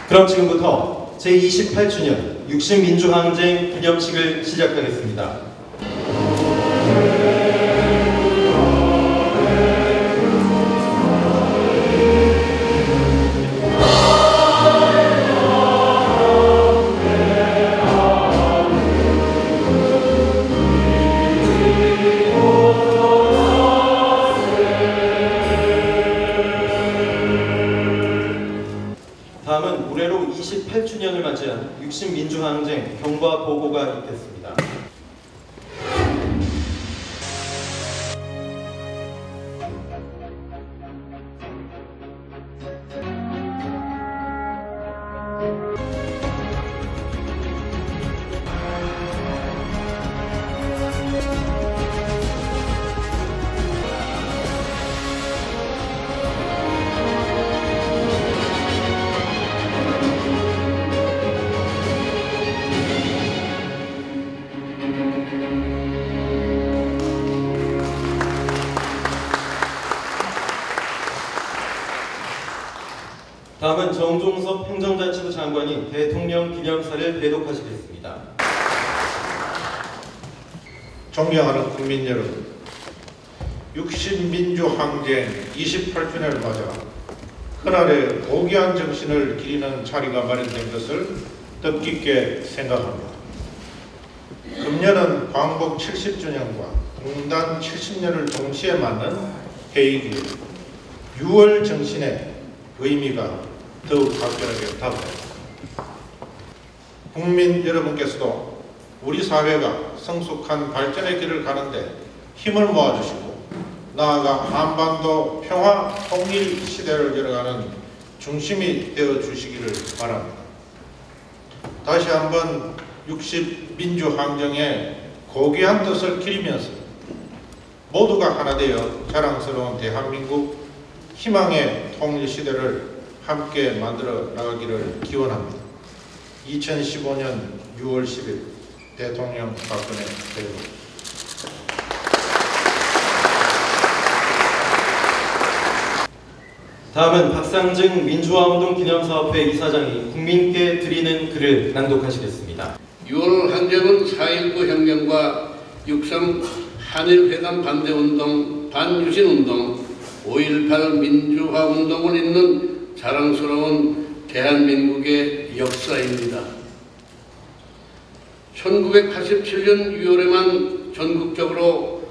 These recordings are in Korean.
그럼 지금부터 제28주년 60민주항쟁 기념식을 시작하겠습니다. 다음은 올해로 28주년을 맞이한 60민주항쟁 경과 보고가 있겠습니다. 다음은 정종섭 행정자치부 장관이 대통령 기념사를 배독하시겠습니다. 존경하는 국민 여러분, 60민주항쟁 28주년을 맞아 그날의 고귀한 정신을 기리는 자리가 마련된 것을 뜻깊게 생각합니다. 금년은 광복 70주년과 공단 70년을 동시에 맞는 해이기에 6월 정신의 의미가 더욱 각별하게 다가옵니다. 국민 여러분께서도 우리 사회가 성숙한 발전의 길을 가는데 힘을 모아주시고 나아가 한반도 평화 통일 시대를 열어가는 중심이 되어주시기를 바랍니다. 다시 한번 60민주항쟁의 고귀한 뜻을 기리면서 모두가 하나 되어 자랑스러운 대한민국 희망의 통일 시대를 함께 만들어 나가기를 기원합니다. 2015년 6월 10일 대통령 박근혜 대통령. 다음은 박상증 민주화운동 기념사업회 이사장이 국민께 드리는 글을 낭독하시겠습니다. 6월 항쟁은 4.19 혁명과 6.3 한일회담 반대운동, 반유신운동, 5.18 민주화운동을 잇는 자랑스러운 대한민국의 역사입니다. 1987년 6월에만 전국적으로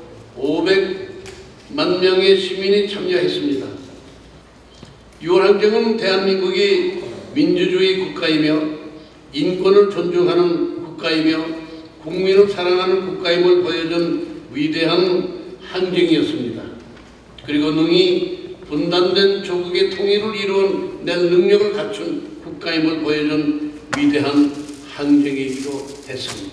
500만 명의 시민이 참여했습니다. 6월 항쟁은 대한민국이 민주주의 국가이며 인권을 존중하는 국가이며 국민을 사랑하는 국가임을 보여준 위대한 항쟁이었습니다. 그리고 능히 분단된 조국의 통일을 이루어낼 능력을 갖춘 국가임을 보여준 위대한 항쟁이기도 했습니다.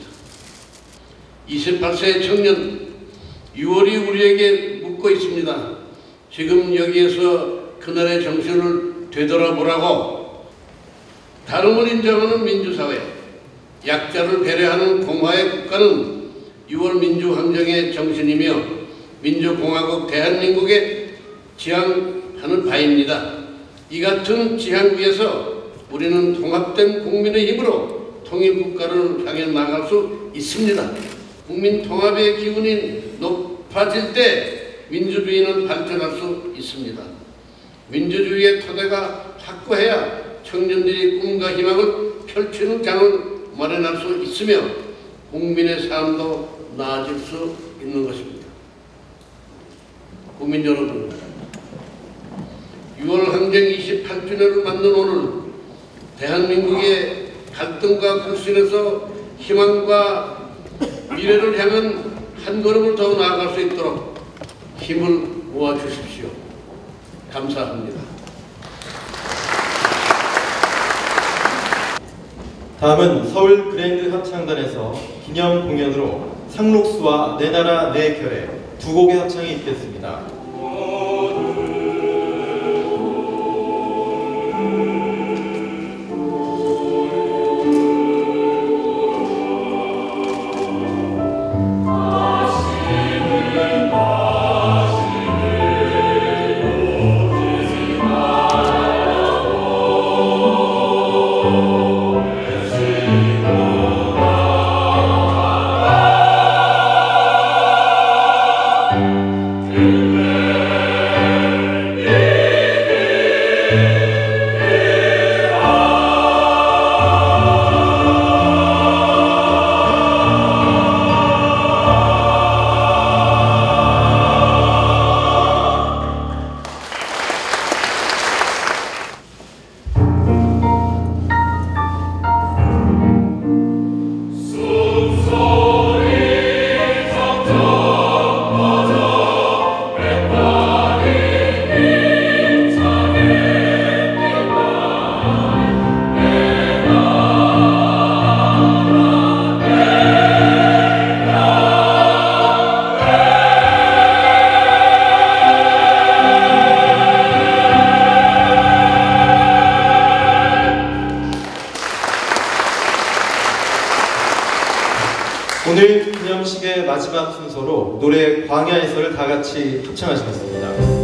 28세의 청년 6월이 우리에게 묻고 있습니다. 지금 여기에서 그날의 정신을 되돌아보라고. 다름을 인정하는 민주사회, 약자를 배려하는 공화의 국가는 6월 민주항쟁의 정신이며 민주공화국 대한민국의 지향하는 바입니다. 이 같은 지향 위에서 우리는 통합된 국민의 힘으로 통일국가를 향해 나갈 수 있습니다. 국민 통합의 기운이 높아질 때 민주주의는 발전할 수 있습니다. 민주주의의 토대가 확고해야 청년들이 꿈과 희망을 펼치는 장을 마련할 수 있으며 국민의 삶도 나아질 수 있는 것입니다. 국민 여러분, 6월 항쟁 28주년을 맞는 오늘 대한민국의 갈등과 불신에서 희망과 미래를 향한 한 걸음을 더 나아갈 수 있도록 힘을 모아주십시오. 감사합니다. 다음은 서울 그랜드 합창단에서 기념 공연으로 상록수와 내 나라 내 결의 두 곡의 합창이 있겠습니다. 공식의 마지막 순서로 노래 광야에서를 다 같이 합창하시겠습니다.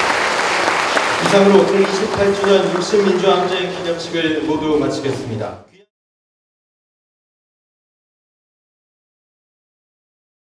이상으로 제28주년 60민주항쟁 기념식을 모두 마치겠습니다.